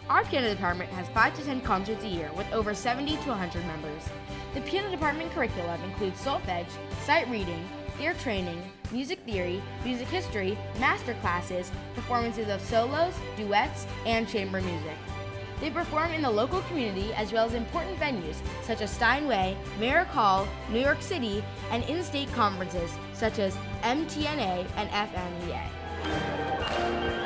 Our piano department has 5 to 10 concerts a year with over 70 to 100 members. The piano department curriculum includes solfege, sight reading, ear training, music theory, music history, master classes, performances of solos, duets, and chamber music. They perform in the local community as well as important venues such as Steinway, Merrick Hall, New York City, and in-state conferences such as MTNA and FMEA.